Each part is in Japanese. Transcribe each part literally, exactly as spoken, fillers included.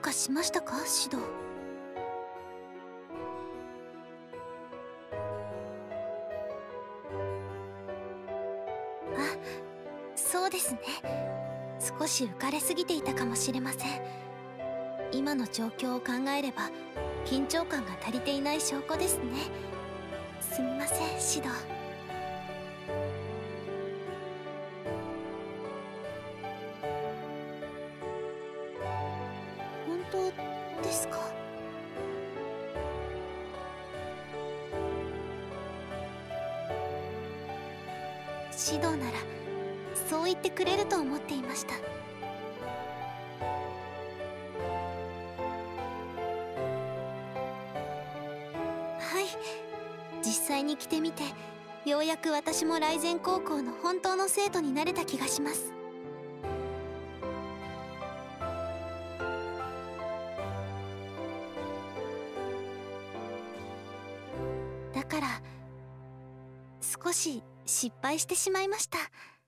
かしましたか、指導。あ、そうですね。少し浮かれすぎていたかもしれません。今の状況を考えれば緊張感が足りていない証拠ですね。すみません、指導。本当ですか？指導ならそう言ってくれると思っていました。はい、実際に着てみてようやく私も雷電高校の本当の生徒になれた気がします。だから少し失敗してしまいました。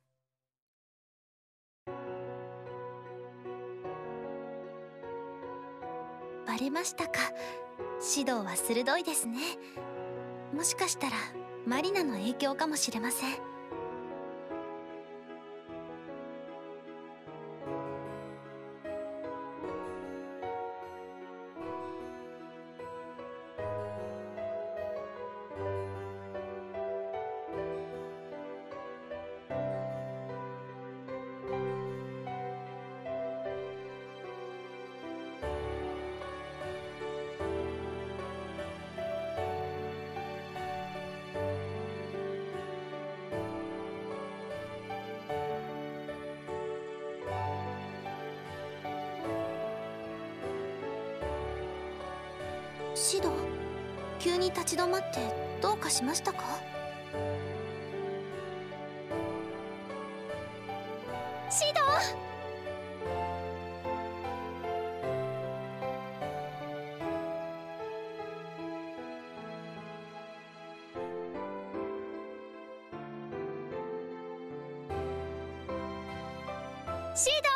バレましたか。指導は鋭いですね。もしかしたらマリナの影響かもしれません。指導、急に立ち止まってどうかしましたか？指導！指導！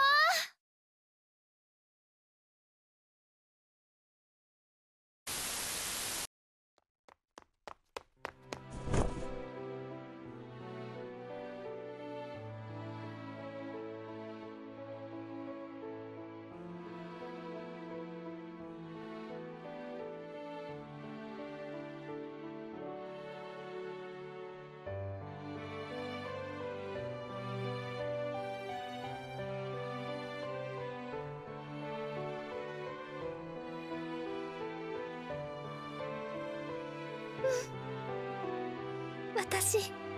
私、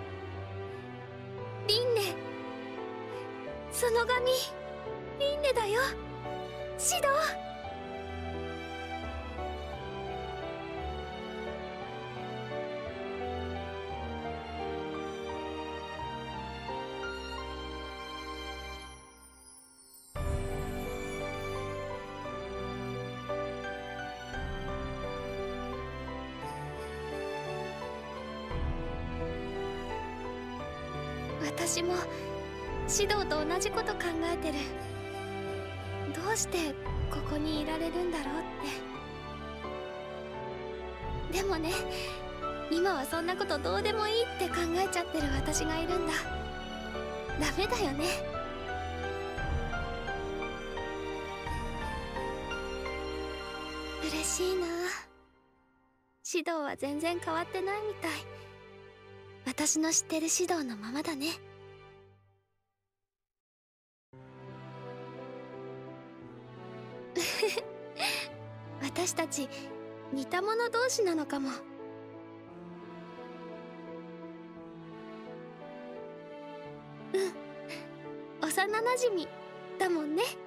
リンネ、その髪、リンネだよ、指導。私も指導と同じこと考えてる。どうしてここにいられるんだろうって。でもね、今はそんなことどうでもいいって考えちゃってる私がいるんだ。ダメだよね。嬉しいな。指導は全然変わってないみたい。私の知ってる指導のままだね。私たち似た者同士なのかも。うん、幼なじみだもんね。